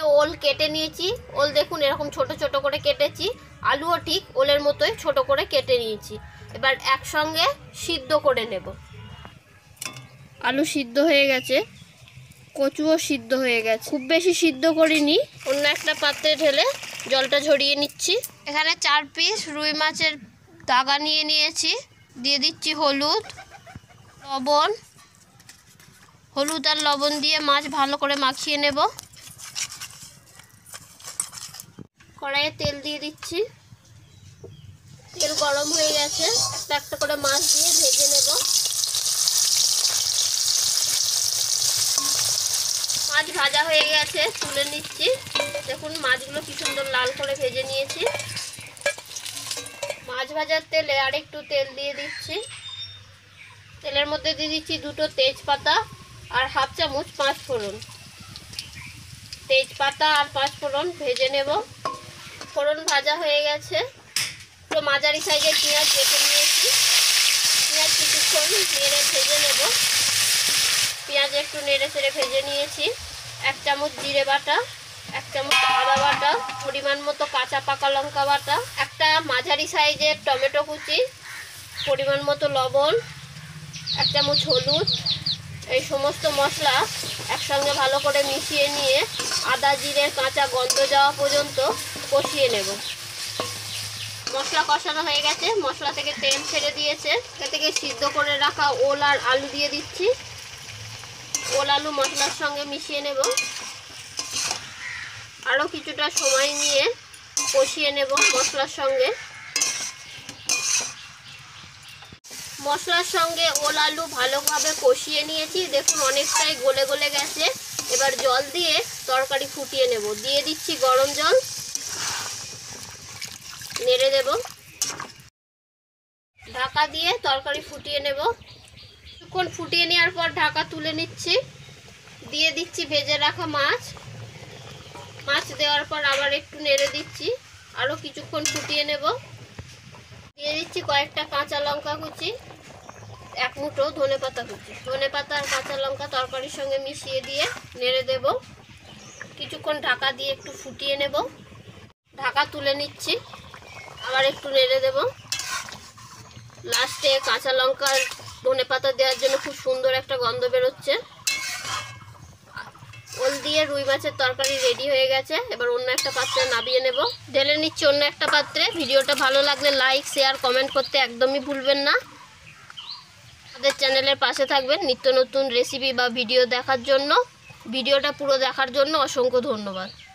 ওল কেটে নিয়েছি। ওল দেখুন এরকম ছোট ছোট করে কেটেছি। আলুও ঠিক ওলের মতোই ছোট করে কেটে নিয়েছি। এবার একসঙ্গে সিদ্ধ করে নেব। আলু সিদ্ধ হয়ে গেছে, কচুও সিদ্ধ হয়ে গেছে, খুব বেশি সিদ্ধ করিনি। অন্য একটা পাত্রে ঢেলে জলটা ঝরিয়ে নিচ্ছি। এখানে 4 পিস রুই মাছের দাগা নিয়ে নিয়েছি। দিয়ে দিচ্ছি হলুদ, লবণ। হলুদ আর লবণ দিয়ে মাছ ভালো করে মাখিয়ে নেব। কড়াইয়ে তেল দিয়ে দিচ্ছি। তেল গরম হয়ে গেছে, একটা একটা করে মাছ দিয়ে ভেজে নেব। মাছ ভাজা হয়ে গেছে, তুলে নিচ্ছি। দেখুন মাছগুলো কি সুন্দর লাল করে ভেজে নিয়েছি। মাছ ভাজার তেলে আরেকটু তেল দিয়ে দিচ্ছি। তেলের মধ্যে দিয়ে দিচ্ছি 2টো তেজপাতা আর 1/2 চামচ 5 ফোড়ন। তেজপাতা আর 5 ফোড়ন ভেজে নেব। ফোড়ন ভাজা হয়ে গেছে, তো মাঝারি সাইজের পেঁয়াজ কেটে নিয়েছি। পেঁয়াজ কিছুক্ষণ নেড়ে ভেজে নেব। পেঁয়াজ একটু নেড়ে চেড়ে ভেজে নিয়েছি। 1 চামচ জিরে বাটা, 1 চামচ আদা বাটা, পরিমাণ মতো কাঁচা পাকা লঙ্কা বাটা, একটা মাঝারি সাইজের টমেটো কুচি, পরিমাণ মতো লবণ, 1 চামচ হলুদ। এই সমস্ত মশলা একসঙ্গে ভালো করে মিশিয়ে নিয়ে আদা জিরের কাঁচা গন্ধ যাওয়া পর্যন্ত কষিয়ে নেব। মশলা কষানো হয়ে গেছে, মশলা থেকে তেল ছেড়ে দিয়েছে। এ থেকে সিদ্ধ করে রাখা ওল আর আলু দিয়ে দিচ্ছি। ওল আলু মশলার সঙ্গে মিশিয়ে নেব। আরও কিছুটা সময় নিয়ে কষিয়ে নেব মশলার সঙ্গে। মশলার সঙ্গে ওল আলু ভালোভাবে কষিয়ে নিয়েছি। দেখুন অনেকটাই গলে গলে গেছে। এবার জল দিয়ে তরকারি ফুটিয়ে নেব। দিয়ে দিচ্ছি গরম জল, নেড়ে দেব। ঢাকা দিয়ে তরকারি ফুটিয়ে নেব। কিছুক্ষণ ফুটিয়ে নেওয়ার পর ঢাকা তুলে নিচ্ছি। দিয়ে দিচ্ছি ভেজে রাখা মাছ। মাছ দেওয়ার পর আবার একটু নেড়ে দিচ্ছি। আরও কিছুক্ষণ ফুটিয়ে নেব। দিয়ে দিচ্ছি কয়েকটা কাঁচা লঙ্কা কুচি, 1 মুঠো ধনেপাতা কুচি। ধনেপাতা আর কাঁচা লঙ্কা তরকারির সঙ্গে মিশিয়ে দিয়ে নেড়ে দেব। কিছুক্ষণ ঢাকা দিয়ে একটু ফুটিয়ে নেব। ঢাকা তুলে নিচ্ছি, আবার একটু নেড়ে দেব। লাস্টে কাঁচা লঙ্কা ধনেপাতা দেওয়ার জন্য খুব সুন্দর একটা গন্ধ বেরোচ্ছে। ওল দিয়ে রুই মাছের তরকারি রেডি হয়ে গেছে। এবার অন্য একটা পাত্রে নামিয়ে নেব। ঢেলে নিচ্ছি অন্য একটা পাত্রে। ভিডিওটা ভালো লাগলে লাইক শেয়ার কমেন্ট করতে একদমই ভুলবেন না। আমাদের চ্যানেলের পাশে থাকবেন নিত্য নতুন রেসিপি বা ভিডিও দেখার জন্য। ভিডিওটা পুরো দেখার জন্য অসংখ্য ধন্যবাদ।